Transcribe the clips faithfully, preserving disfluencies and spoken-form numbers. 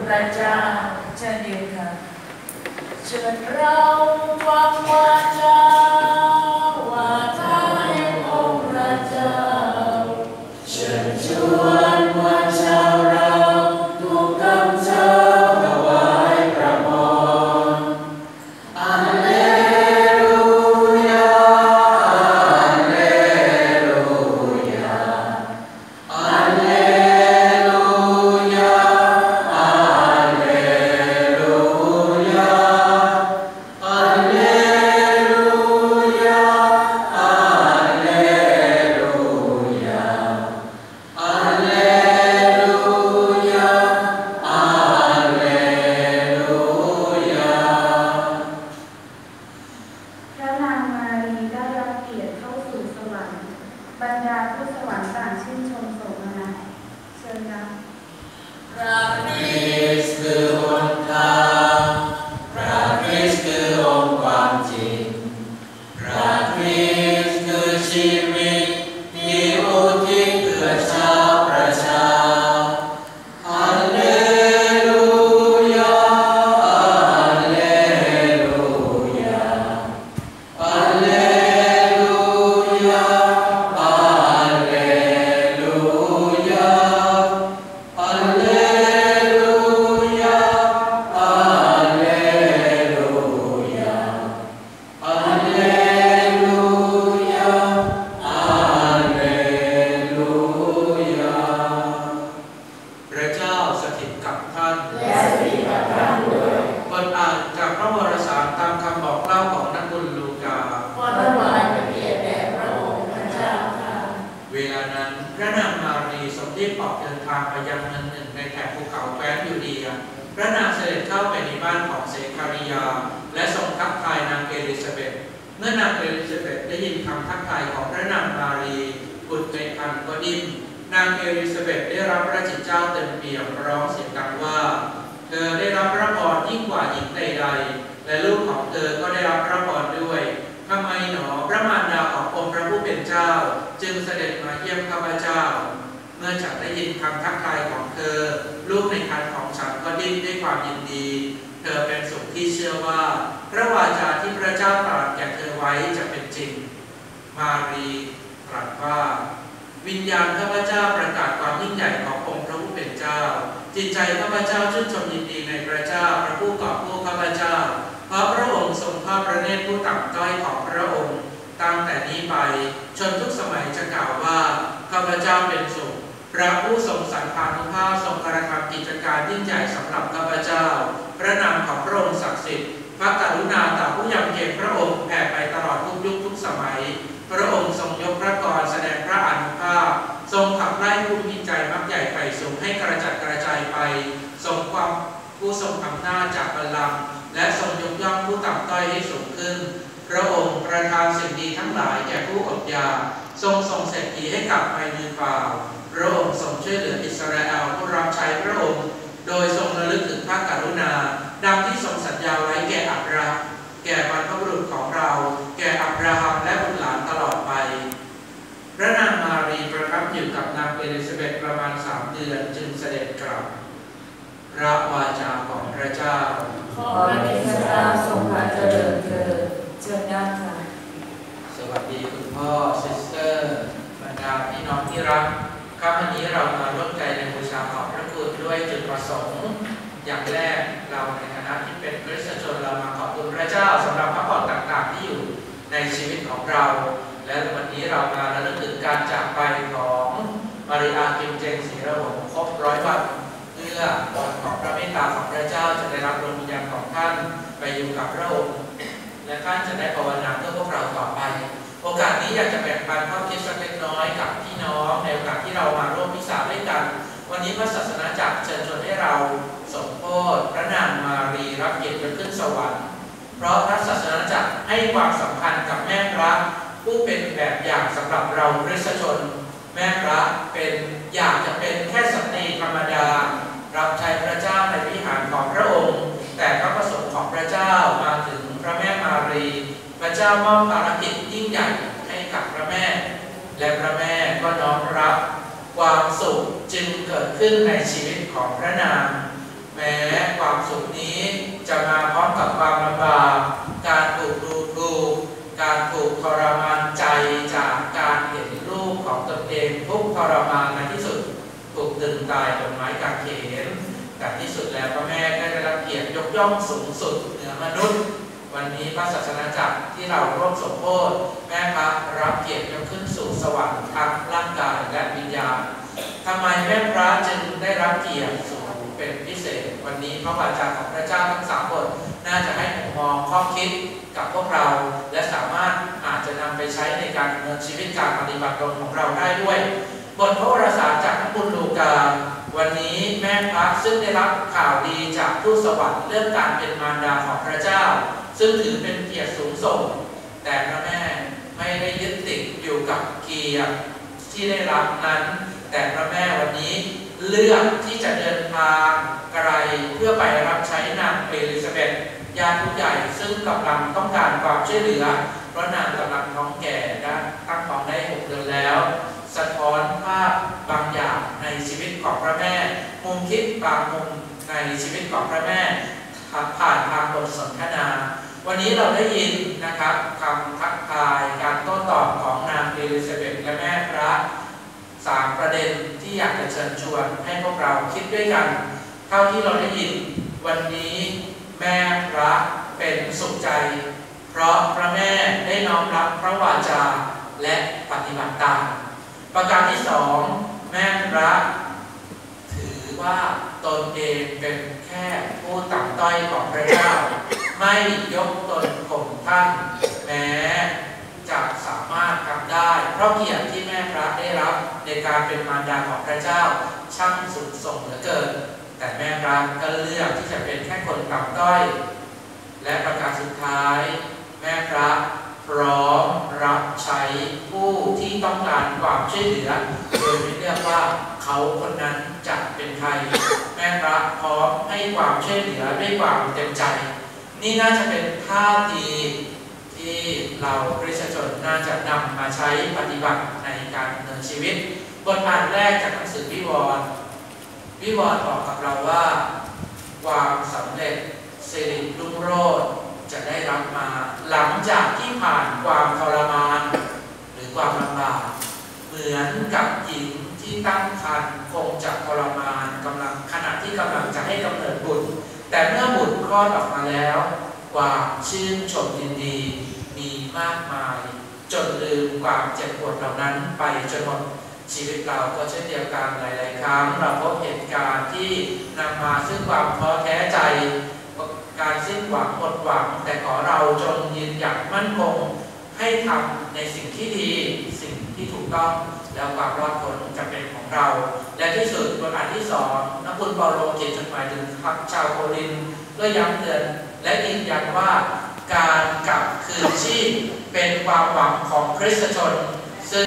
ระเจ้าเช่นเดียวกันเชิญเราฟังวาจาว่าทายองค์พระเจ้าเชิญชวนว่าชาวเราทุกกำเจ้าถวายพระพรอาเลลูยาอาเลลูยาอาเลลูยาอาเลลูยาอาเลลูยาอาเลลูยาอาเลลูยาอาเลลูยาพระนางมารีได้รับเกียรติเข้าสู่สวรรค์บรรดาผู้สวรรค์ต่างชื่นชมโสมนัสเชิญนะพระคริสต์คือหนทางพระคริสต์คือองค์ความจริงพระคริสต์คือชีวิตที่อุทิศเพื่อชาวประชาอาเลลูยาอาเลลูยาอาเลลูยาอาเลลูยาอาเลลูยาอาเลลูยาอาเลลูยาอาเลลูยาพระเจ้าสถิตกับท่านและสถิตกับท่านด้วยบทอ่านจากพระวรสารตามคำบอกเล่าของนักบุญลูกาขอถวายพระเกียรติแด่พระองค์พระเจ้าค่ะเวลานั้นพระนางมารีทรงรีบออกเดินทางไปยังเมืองหนึ่งในแถบภูเขาแคว้นยูเดียพระนางเสด็จเข้าไปในบ้านของเซคาริยาและทรงทักทายนางเอลิซาเบธเมื่อนางเอลิซาเบธได้ยินคำทักทายของพระนางมารีบุตรในครรภ์ก็ดิ้นนางเอลิซาเบธได้รับพระจิตเจ้าเต็มเปี่ยมร้องเสียงดังว่าเธอได้รับพระพรยิ่งกว่าหญิงใดๆและลูกของเธอก็ได้รับพระพรด้วยทำไมหนอพระมารดาขององค์พระผู้เป็นเจ้าจึงเสด็จมาเยี่ยมข้าพเจ้าเมื่อฉันได้ยินคำทักทายของเธอลูกในครรภ์ของฉันก็ดิ้นด้วยความยินดีเธอเป็นสุขที่เชื่อว่าพระวาจาที่พระเจ้าตรัสแก่เธอไว้จะเป็นจริงมารีตรัสว่าวิญญาณข้าพเจ้าประกาศความยิ่งใหญ่ขององค์พระผู้เป็นเจ้าจิตใจข้าพเจ้าชื่นชมยินดีในพระเจ้าพระผู้กอบกู้ข้าพเจ้าเพราะพระองค์ทรงทอดพระเนตรผู้ต่ำต้อยของพระองค์ตั้งแต่นี้ไปจนทุกสมัยจะกล่าวว่าข้าพเจ้าเป็นสุขพระผู้ทรงสันพานุภาพทรงกระทำกิจการยิ่งใหญ่สำหรับข้าพเจ้าพระนามของพระองค์ศักดิ์สิทธิ์พระกรุณาต่อผู้ยำเกรงพระองค์แผ่ไปตลอดทุกยุคทุกสมัยพระองค์ทรงยกพระกรแสดงพระอานุภาพทรงขับไล่ผู้มีใจมักใหญ่ไปสูงให้กระจัดกระจายไปทรงความผู้ทรงอำนาจจากบัลลังก์และทรงยกย่องผู้ต่ำต้อยให้สูงขึ้นพระองค์ประทานสิ่งดีทั้งหลายแก่ผู้อดอยากทรงส่งเศรษฐีให้กลับไปมือเปล่าพระองค์ทรงช่วยเหลืออิสราเอลผู้รับใช้พระองค์โดยทรงระลึกถึงพระกรุณาดังที่ทรงสัญญาไว้แก่อับราฮัมแก่บรรพบุรุษของเราแก่อับราฮัมและบุตรหลานตลอดไปพระนางมารีประทับอยู่กับนางเอลิซาเบธประมาณสามเดือนจึงเสด็จกลับพระวาจาของพระเจ้าขอพระเจ้าทรงพระเจริญเถิดเชิญนั่งค่ะสวัสดีคุณพ่อซิสเตอร์บรรดาพี่น้องที่รักครับวันนี้เรามาร่วมใจในบูชาขอบพระคุณด้วยจุดประสงค์อย่างแรกเราในฐานะที่เป็นคริสตชนเรามาขอบคุณพระเจ้าสำหรับพระพรต่างๆที่อยู่ในชีวิตของเราและวันนี้เรามาระลึกถึงการจากไปของมาริอากิมเจงศรีระหงครบร้อยวันเพื่อวันของพระเมตตาของพระเจ้าจะได้รับดวงวิญญาณของท่านไปอยู่กับพระองค์และท่านจะได้ภาวนาเพื่อพวกเราต่อไปโอกาสนี้อยากจะแบ่งปันข้อคิดสักเล็กน้อยกับพี่น้องในโอกาสที่เรามาร่วมมิสซาด้วยกันวันนี้พระศาสนาจักรเชิญชวนให้เราสมโภชพระนางมารีรับเกียรติขึ้นสวรรค์เพราะพระศาสนาจักรให้ความสำคัญกับแม่พระผู้เป็นแบบอย่างสำหรับเราคริสตชนแม่พระเป็นอยากจะเป็นแค่สตรีธรรมดารับใช้พระเจ้าในวิหารของพระองค์แต่พระประสงค์ของพระเจ้ามาถึงพระแม่มารีพระเจ้ามอบภารกิจยิ่งใหญ่ให้กับพระแม่และพระแม่ก็น้อมรับความสุขจึงเกิดขึ้นในชีวิตของพระนางแม้ความสุขนี้จะมาพร้อมกับความลำบากการถูกดูถูกการถูกทรมานใจจากการเห็นลูกของตนเองทุกข์ทรมานในที่สุดถูกตึงตายบนไม้กางเขนแต่ที่สุดแล้วพระแม่ก็ได้รับเกียรติยกย่องสูงสุดเหนือมนุษย์วันนี้พระศาสนาจักรที่เราร่วมสมโภชแม่พระรับเกียรติยกขึ้นสู่สวรรค์ทั้งร่างกายและวิญญาณทำไมแม่พระจึงได้รับเกียรติสูงเป็นพิเศษวันนี้พระวาจาของพระเจ้าทั้งสามบทน่าจะให้มุมมองข้อคิดกับพวกเราและสามารถอาจจะนำไปใช้ในการดำเนินชีวิตการปฏิบัติตนของเราได้ด้วยบทพระวรสารจากพระบุญลูกาวันนี้แม่พระซึ่งได้รับข่าวดีจากทูตสวรรค์เรื่องการเป็นมารดาของพระเจ้าซึ่งถือเป็นเกียรติสูงส่งแต่พระแม่ไม่ได้ยึดติดอยู่กับเกียรติที่ได้รับนั้นแต่พระแม่วันนี้เลือกที่จะเดินทางไกลเพื่อไปรับใช้นางเอลิซาเบธญาติผู้ใหญ่ซึ่งกำลังต้องการความช่วยเหลือเพราะนางกำลังท้องแก่ได้ตั้งท้องได้หกเดือนแล้วสะท้อนภาพบางอย่างในชีวิตของพระแม่มุมคิดบางมุมในชีวิตของพระแม่ผ่านทางบทสนทนาวันนี้เราได้ยินนะครับคำทักทายการโต้ตอบของนางเอลิซาเบธและแม่พระสามประเด็นที่อยากจะเชิญชวนให้พวกเราคิดด้วยกันเท่าที่เราได้ยินวันนี้แม่พระเป็นสุขใจเพราะพระแม่ได้น้อมรับพระวาจาและปฏิบัติตามประการที่สองแม่พระถือว่าตนเองเป็นแค่ผู้ต่ำต้อยของพระเจ้าไม่ยกตนข่มท่านแม้จะสามารถทำได้เพราะเกียรติที่แม่พระได้รับในการเป็นมารดาของพระเจ้าช่างสุดส่งเหลือเกินแต่แม่พระก็เลือกที่จะเป็นแค่คนต่ำต้อยและประการสุดท้ายแม่พระพร้อมรับใช้ผู้ที่ต้องการความช่วยเหลือโดยไม่เลือกว่าเขาคนนั้นจะเป็นใครแม่พระพร้อมให้ความช่วยเหลือด้วยความเต็มใจนี่น่าจะเป็นท่าทีที่เราคริสตชนน่าจะนำมาใช้ปฏิบัติในการดำเนินชีวิตบทอ่านแรกจากหนังสือวิวรณ์วิวรณ์บอกกับเราว่าความสำเร็จสิริรุ่งโรจน์จะได้รับมาหลังจากที่ผ่านความทรมานหรือความลำบากเหมือนกับหญิงที่ตั้งครรภ์คงจะทรมานกำลังขณะที่กำลังจะให้กำเนิดบุตรแต่เมื่อบุตรคลอดออกมาแล้วความชื่นชมยินดีมีมากมายจนลืมความเจ็บปวดเหล่านั้นไปจนหมดชีวิตเราก็เช่นเดียวกันหลายๆครั้งเราพบเหตุการณ์ที่นำมาซึ่งความท้อแท้ใจการสิ้นหวังหมดหวังแต่ขอเราจงยืนหยัดมั่นคงให้ทำในสิ่งที่ดีสิ่งที่ถูกต้องแล้วความรอดพ้นจะเป็นของเราและที่สุดบทอ่านที่สองนักบุญเปาโลเขียนจดหมายถึงชาวโครินธ์เพื่อย้ำเตือนและยืนยันว่าการกลับคืนชีพเป็นความหวังของคริสตชนซึ่ง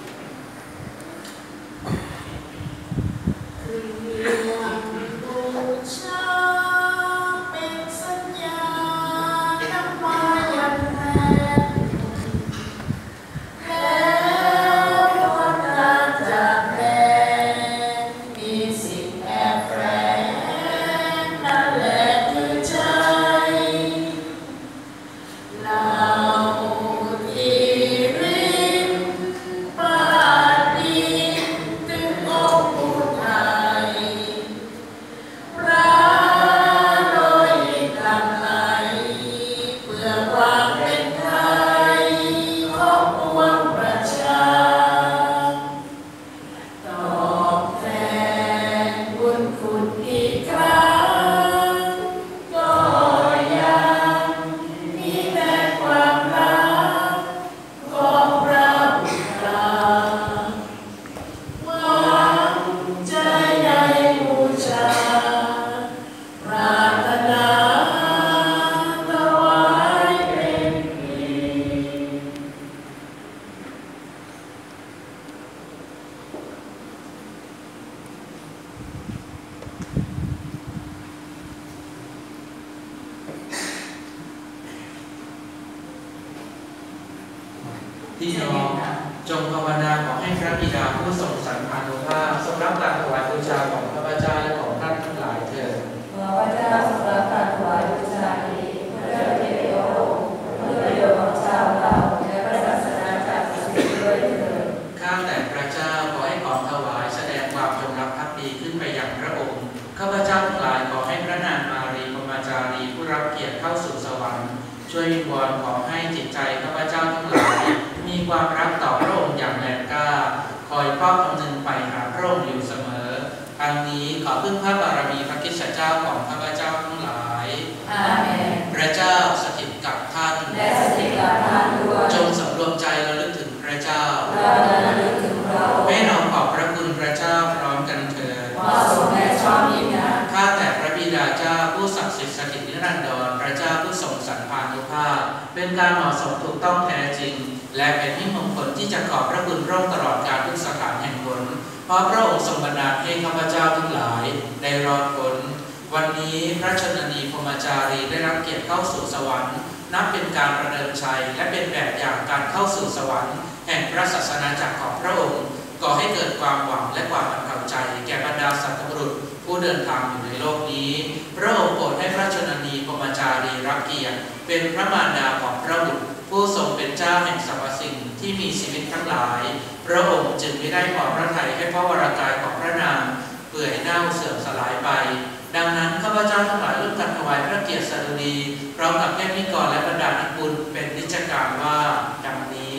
พี่น้องจงภาวนาขอให้พระบิดาผู้ทรงสันพานุภาพทรงรับการถวายบูชาของข้าพเจ้าและของท่านทั้งหลายเถิดขอดีขึ้นไปอย่างพระองค์ข้าพเจ้าทั้งหลายขอให้พระนางมารีพรหมจารีผู้รับเกียรติเข้าสู่สวรรค์ช่วยวิงวอนขอให้จิตใจข้าพเจ้าทั้งหลายมีความรักต่อพระองค์อย่างแรงกล้าคอยเฝ้าคำนึงไปหาพระองค์อยู่เสมอทั้งนี้ขอพึ่งพระบารมีพระคริสตเจ้าของข้าพเจ้าทั้งหลายอาเมนพระเจ้าสถิตกับท่านและสถิตกับท่านด้วยจงสำรวมใจระลึกถึงพระเจ้าและระลึกถึงพระองค์ให้เราขอบพระคุณพระเจ้าพร้อมกันเถิดเหมาะสมและชอบยิ่งนักข้าแต่พระบิดาเจ้าผู้ศักดิ์สิทธิ์สถิตนิรันดรพระเจ้าผู้ทรงสรรพานุภาพเป็นการเหมาะสมถูกต้องแท้จริงและเป็นที่มงคลที่จะขอบพระคุณพระองค์ตลอดการทุกสถานแห่งหนเพราะพระองค์ทรงบันดาลให้ข้าพเจ้าทั้งหลายได้รอดพ้นวันนี้พระชนนีพรหมจารีได้รับเกียรติเข้าสู่สวรรค์นับเป็นการประเดิมชัยและเป็นแบบอย่างการเข้าสู่สวรรค์แห่งพระศาสนาจักรของพระองค์ก่อให้เกิดความหวังและความบรรเทาใจแก่บรรดาสัตว์บุรุษผู้เดินทางอยู่ในโลกนี้พระองค์โปรดให้พระชนนีพรหมจารีรับเกียรติเป็นพระมารดาของพระบุตรผู้ทรงเป็นเจ้าแห่งสรรพสิ่งที่มีชีวิตทั้งหลายพระองค์จึงไม่ได้พอพระทัยให้พระวรากายของพระนางเปื่อยเน่าเสื่อมสลายไปดังนั้นข้าพเจ้าทั้งหลายร่วมกันถวายพระเกียรติสดุดีพร้อมกับแก่นิกรและบรรดานักบุญเป็นนิจการว่าดังนี้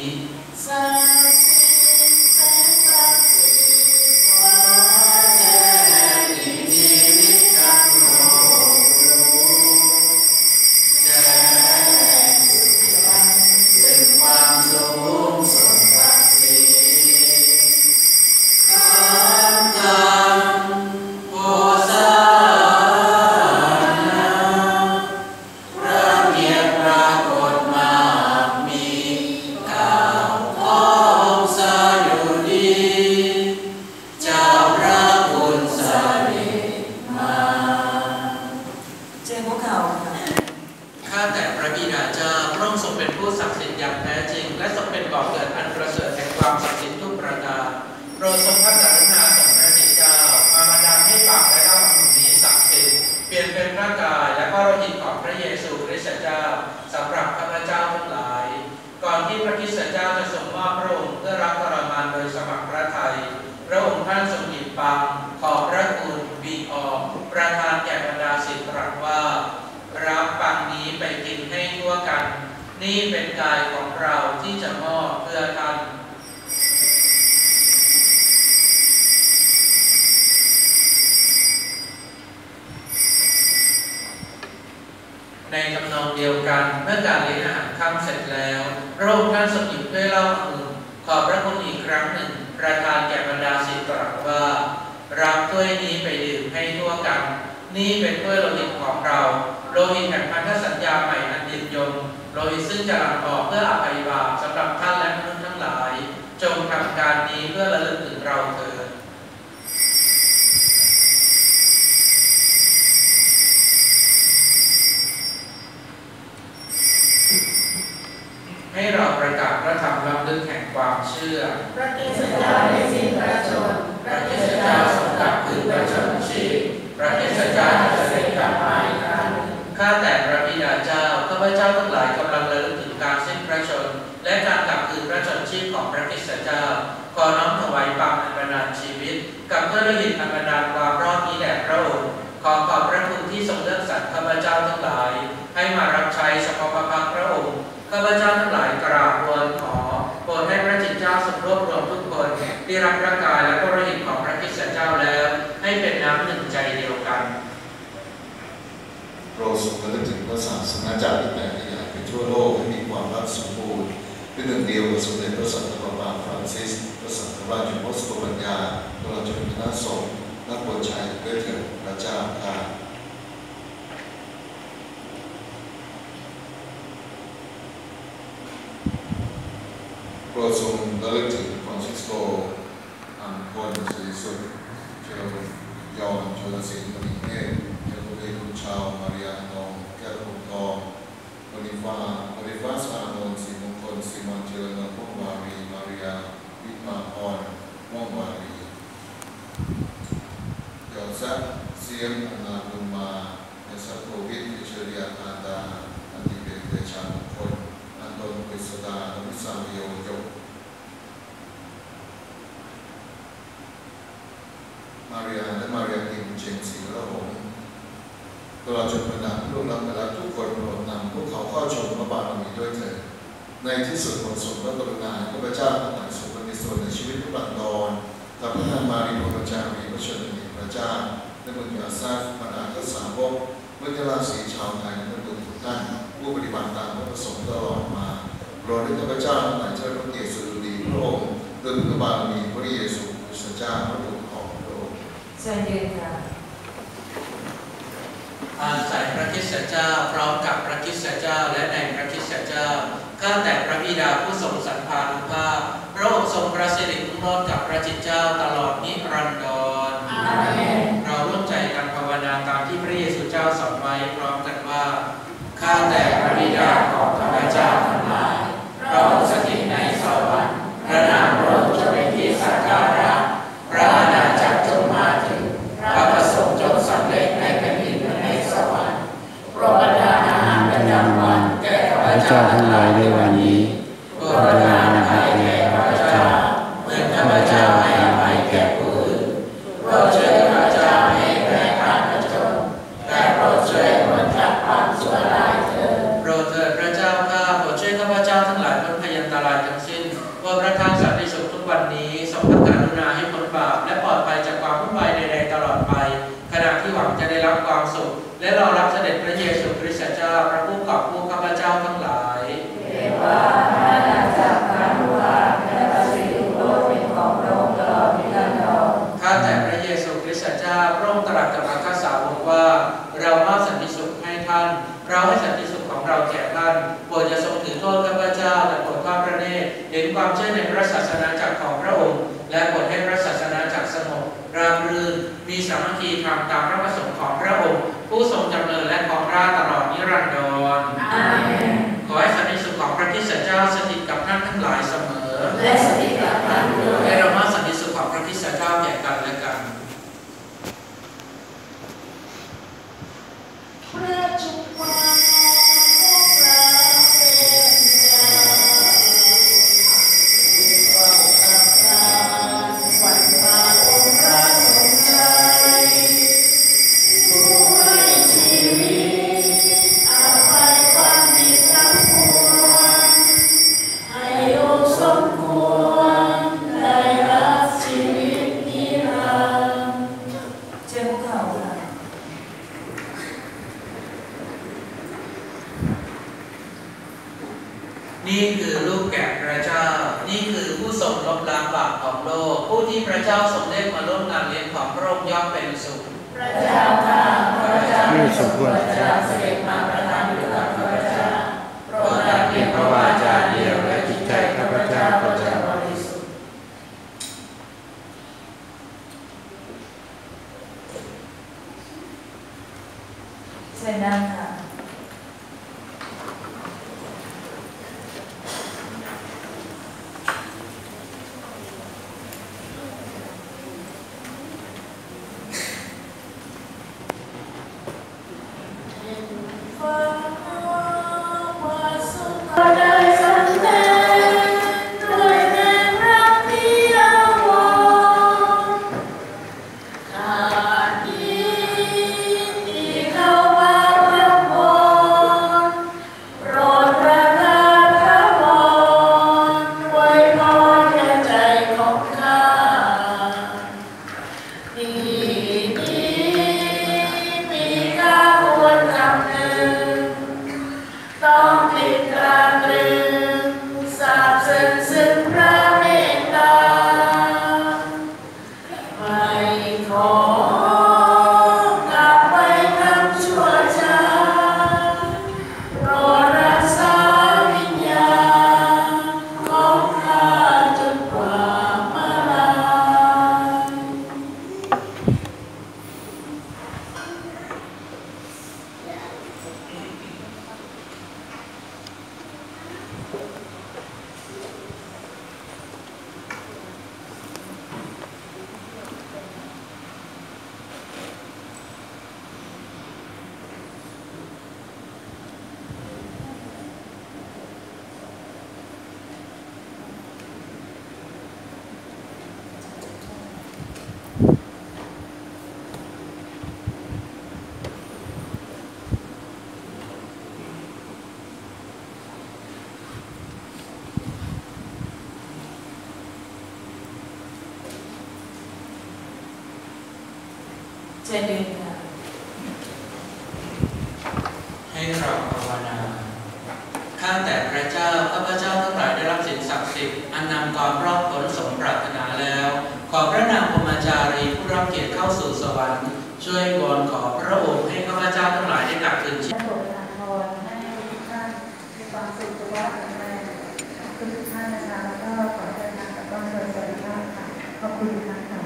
นี่เป็นกายของเราที่จะมอบเพื่อท่านในทำนองเดียวกันเมื่อการเลี้ยงอาหารค่ำเสร็จแล้วพระองค์ท่านทรงหยิบถ้วยเหล้าอื่นขอบพระคุณอีกครั้งหนึ่งประทานแก่บรรดาศิษย์ตรัสว่ารับถ้วยนี้ไปดื่มให้ทั่วกันนี่เป็นถ้วยโลหิตของเราโลหิตแห่งพันธสัญญาใหม่อันยืนยงโลหิตซึ่งจะหลั่งออกเพื่ออภัยบาปสำหรับท่านและมนุษย์ทั้งหลายจงทำการนี้เพื่อระลึกถึงเราเถิดให้เราประกาศพระธรรมล้ำลึกแห่งความเชื่อพระคริสต์เจ้าได้สิ้นพระชนม์พระคริสต์เจ้าทรงกลับคืนพระชนม์ชีพพระคริสต์เจ้าจะเสด็จกลับมาอีกครั้งข้าแต่พระบิดาเจ้าข้าพเจ้าทั้งหลายกำลังระลึกถึงการสิ้นพระชนม์และการกลับคืนพระชนม์ชีพของพระคริสต์เจ้าขอน้อมถวายปังอันบันดาลชีวิตกับเพื่อโลหิตอันบันดาลความรอดนี้แด่พระองค์ขอขอบพระคุณที่ทรงเลือกสรรข้าพเจ้าทั้งหลายให้มารับใช้เฉพาะพระพักพระองค์ข้าพเจ้าทั้งหลายกราบทูลขอโปรดให้พระจิตเจ้าทรงรวบรวมทุกคนที่รับพระกายและพระโลหิตของพระคริสต์เจ้าแล้วให้เป็นน้ำหนึ่งใจเดียวกันโปรดทรงระลึกถึงพระศาสนาจักรที่แผ่ขยายไปทั่วโลกให้มีความรักสมบูรณ์เป็นหนึ่งเดียวกับสมเด็จพระสันตะปาปาฟรานซิสพระสังฆราชโอสโกปัญญาตลอดจนคณะสงฆ์นักบวชชายด้วยเถิดพระเจ้าข้าโปรดทรงระลึกถึงฟรานซิสโกอันคนสุดสุดเจ้ายอมชลศิลป์มณีเนตรเจ้าคุณเอกคุณชาวมาริยานองแก้วทองทองบริฟ้าบริฟ้าสานนท์สีมงคลสีมันเจริญพงวารีมาริยาวิมาพรม่วงวารียอดซักเสียงอนาบุญมาในสัตว์โควิดวิเชริยาอาดาอันที่เป็นเดชามงคลอันตนปิสดาอวิสามิโยยกมาริยาตลอดจนบรรดาผู้ร่วมรับแต่ละทุกคนโปรดนำพวกเขาเข้าชมพระบารมีด้วยเถิดในที่สุดบทสวดพระกรุณาข้าพเจ้าทั้งหลายสุขมีส่วนในชีวิตทุกประการกับพระนามมารีพระเจ้ามีพระชนนีพระเจ้าและบุญญาซาฟบรรดาข้าสาวกวิทยาลัยศรีชาวไทยและบุญทุกท่านผู้ปฏิบัติตามพระประสงค์ตลอดมาโปรดให้ข้าพเจ้าทั้งหลายเชิดพระเกียรติสุดดีพระองค์ด้วยพระบารมีพระเยซูคริสต์เจ้าพระบุตรของพระองค์เชิญยืนค่ะอาศัยพระคริสต์เจ้าพร้อมกับพระคริสต์เจ้าและในพระคริสต์เจ้าข้าแต่พระบิดาผู้ทรงสรรพานุภาพพระองค์ทรงประสิทธิ์รุ่งโรจน์กับพระจิตเจ้าตลอดนิรันดรอาเมนเราร่วมใจกันภาวนาตามที่พระเยซูเจ้าสอนไว้พร้อมกันว่าข้าแต่พระบิดาของข้าพเจ้าทั้งหลายพระองค์สถิตในสวรรค์พระนามพระองค์จงเป็นที่สักการะพระอาณาจักรจงมาถึงพระประสงค์จงสำเร็จในแผ่นดินและในสวรรค์โปรดประทานอาหารประจำวันแก่ข้าพเจ้าทั้งหลายในวันนี้โปรดประทานอภัยแก่ข้าพเจ้าเหมือนข้าพเจ้าให้อภัยแก่ผู้อื่นโปรดช่วยข้าพเจ้าให้แพ้การผจญแต่โปรดช่วยพ้นจากความชั่วร้ายเถิดโปรดเถิดพระเจ้าข้าโปรดช่วยข้าพเจ้าทั้งหลายพ้นพยันตรายทั้งสิ้นโปรดประทานสันติสุขทุกวันนี้ทรงพระกรุณาให้พ้นบาปและปลอดภัยจากความวุ่นวายใดๆตลอดไปขณะที่หวังจะได้รับความสุขและรอรับเสด็จพระเยซูคริสต์เจ้าพระผู้กอบกู้ข้าพเจ้าทั้งหลายเทวาพระราชาพระนุภาพและพระสิริโลกเป็นของพระองค์ตลอดนิรันดรข้าแต่พระเยซูคริสต์เจ้าพระองค์ตรัสกับอัครสาวกว่าเรามอบสันติสุขให้ท่านเราให้สันติสุขของเราแก่ท่านโปรดอย่าทรงถือโทษข้าพเจ้าแต่โปรดทอดพระเนตรเห็นความเชื่อในพระศาสนาจักรของพระองค์และโปรดให้พระศาสนาจักรสงบราบรื่นมีสามัคคีธรรมตามพระประสงค์ของพระองค์ผู้ทรงดำเนินและครองราชย์ตลอดนิรันดรอาเมนขอให้สันติสุขของพระคริสต์เจ้าสถิตกับท่านทั้งหลายเสมอและสถิตกับท่านด้วยให้เรามอบสันติสุขของพระคริสต์เจ้าแก่กันและกันพระจุกวานี่คือลูกแกะพระเจ้านี่คือผู้ทรงลบล้างบาปของโลกผู้ที่พระเจ้าทรงเรียกมาร่วมงานเลี้ยงของพระองค์ย่อมเป็นสุขพระเจ้าข้าพระเจ้าไม่สมควรพระเจ้าเสด็จมาประทานอยู่กับข้าพเจ้าโปรดรับเพียงพระวาจาเดียวและจิตใจข้าพเจ้าก็จะบริสุทธิ์เชิญนั่งค่ะเช่นเดียวกันให้เราภาวนาข้าแต่พระเจ้าข้าพเจ้าทั้งหลายได้รับสิ่งศักดิ์สิทธิ์อันนำความรอดพ้นสมปรารถนาแล้วขอพระนางพรหมจารีผู้รับเกียรติเข้าสู่สวรรค์ช่วยวอนขอพระองค์ให้ข้าพเจ้าทั้งหลายได้กลับคืนชีพโปรดประทานพรให้ทุกท่านมีความสุขสุขภาพแข็งแรงขอบคุณทุกท่านนะคะแล้วก็ขอเดินทางกับต้องโดยสวัสดิภาพค่ะขอบคุณทุกท่านค่ะ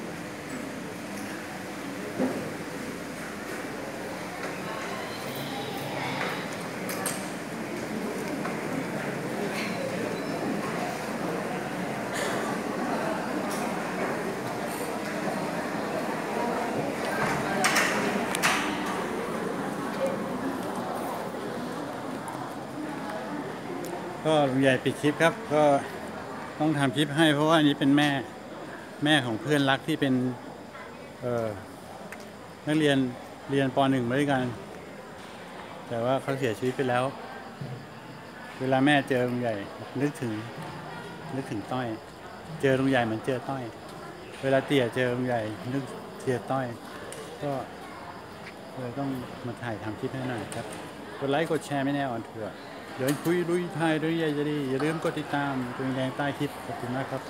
ก็ลุงใหญ่ปิดคลิปครับก็ต้องทำคลิปให้เพราะว่าอันนี้เป็นแม่แม่ของเพื่อนรักที่เป็นเอ่อนักเรียนเรียนป หนึ่ง มาด้วยกันแต่ว่าเขาเสียชีวิตไปแล้วเวลาแม่เจอลุงใหญ่นึกถึงนึกถึงต้อยเจอลุงใหญ่เหมือนเจอต้อยเวลาเตี่ยเจอลุงใหญ่นึกเจอต้อยก็เลยต้องมาถ่ายทำคลิปให้หน่อยครับกดไลค์กดแชร์ไม่แน่อ่อนเถื่อเดินคุยลุยไทยลุยใหญ่จะดีอย่าลืมกดติดตามตัวแดงใต้คลิปขอบคุณมากครับ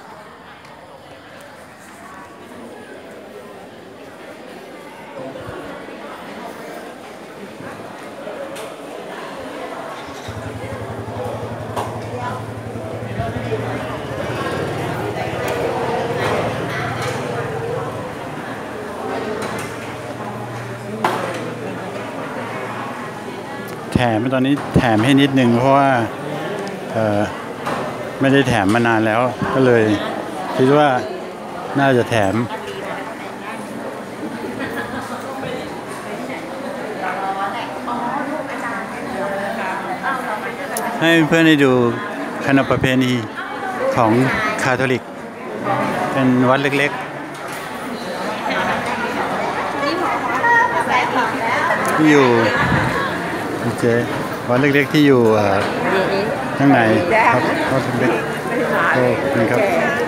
แถมตอนนี้แถมให้นิดนึงเพราะว่าเอ่อไม่ได้แถมมานานแล้วก็เลยคิดว่าน่าจะแถมให้เพื่อนได้ดูขนบประเพณีของคาทอลิกเป็นวัดเล็กๆที่อยู่โอเควัดเล็กๆที่อยู่ข้างในครับวัดเล็กๆโอ้นี่ครับ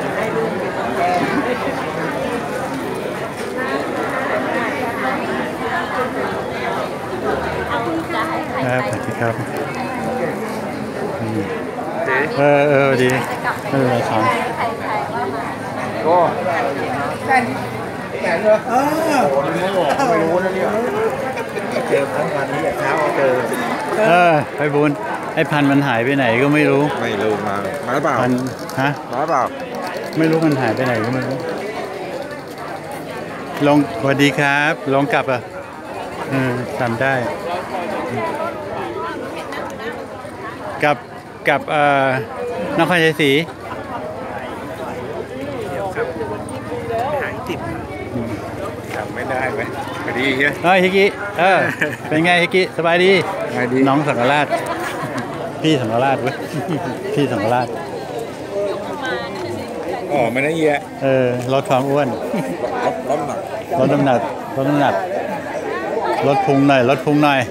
ครับสวัสดีครับเออเออดีไม่เป็นไรครับก็แต่แต่เลยเออไม่รู้นะเนี่ยเจอทั้งวันนี้เช้าเจอเออไปบุญไอ้พันมันหายไปไหนก็ไม่รู้ไม่รู้มามาหรือเปล่าพันฮะมาหรือเปล่าไม่รู้มันหายไปไหนก็ไม่รู้ลงสวัสดีครับลงกลับอ่ะเออจำได้กับกับเอ่อนครชัยศรีหายติดจำไม่ได้ไหมสวัสดีเฮียเฮ้ยฮิกิเออเป็นไงฮิกิสบายดีสบายดีน้องสังฆราชพี่สังฆราชเว้ยพี่สังฆราชอ๋อไม่ได้เฮียเออลดความอ้วนลดน้ำหนักลดน้ำหนักลดน้ำหนักลดพุงหน่อยลดพุงหน่อย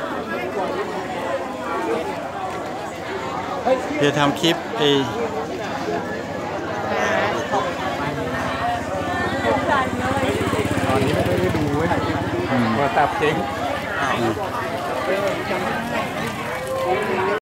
จะทำคลิปไอตอนนี้ไม่ได้ดูเว้ยมาตับจริง